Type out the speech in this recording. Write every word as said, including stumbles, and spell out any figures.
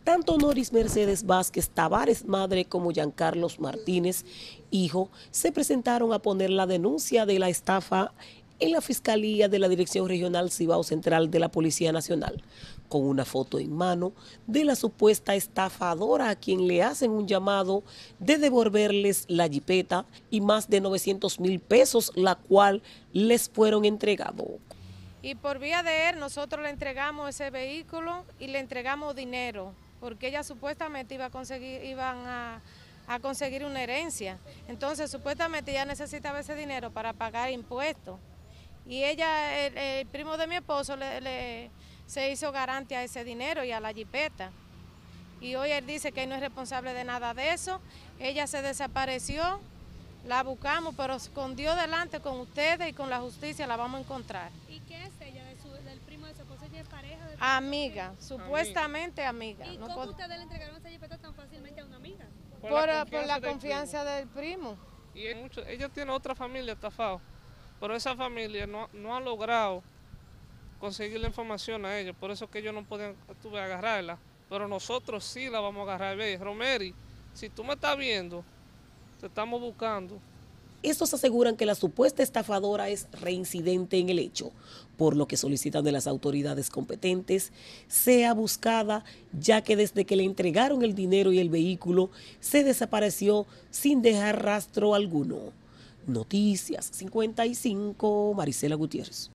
Tanto Noris Mercedes Vázquez Tavares, madre, como Giancarlos Martínez, hijo, se presentaron a poner la denuncia de la estafa en la Fiscalía de la Dirección Regional Cibao Central de la Policía Nacional, con una foto en mano de la supuesta estafadora a quien le hacen un llamado de devolverles la jipeta y más de novecientos mil pesos, la cual les fueron entregados. Y por vía de él nosotros le entregamos ese vehículo y le entregamos dinero, porque ella supuestamente iba a conseguir, iban a, a conseguir una herencia. Entonces supuestamente ella necesitaba ese dinero para pagar impuestos. Y ella, el, el primo de mi esposo, le, le, se hizo garante a ese dinero y a la jipeta. Y hoy él dice que él no es responsable de nada de eso. Ella se desapareció, la buscamos, pero con Dios delante, con ustedes y con la justicia la vamos a encontrar. ¿Y qué es ella? De su, ¿Del primo de su esposa? ¿Ella es pareja? De amiga, supuestamente amiga. ¿Y no cómo pod... ustedes le entregaron esa jipeta tan fácilmente a una amiga? Por, por la confianza, por la del, confianza primo. del primo. Y mucho, ella tiene otra familia estafada, pero esa familia no, no ha logrado conseguir la información a ellos, por eso que ellos no pueden tuve, agarrarla, pero nosotros sí la vamos a agarrar. Ve, Romeri, si tú me estás viendo, te estamos buscando. Estos aseguran que la supuesta estafadora es reincidente en el hecho, por lo que solicitan de las autoridades competentes sea buscada, ya que desde que le entregaron el dinero y el vehículo se desapareció sin dejar rastro alguno. Noticias cincuenta y cinco, Marisela Gutiérrez.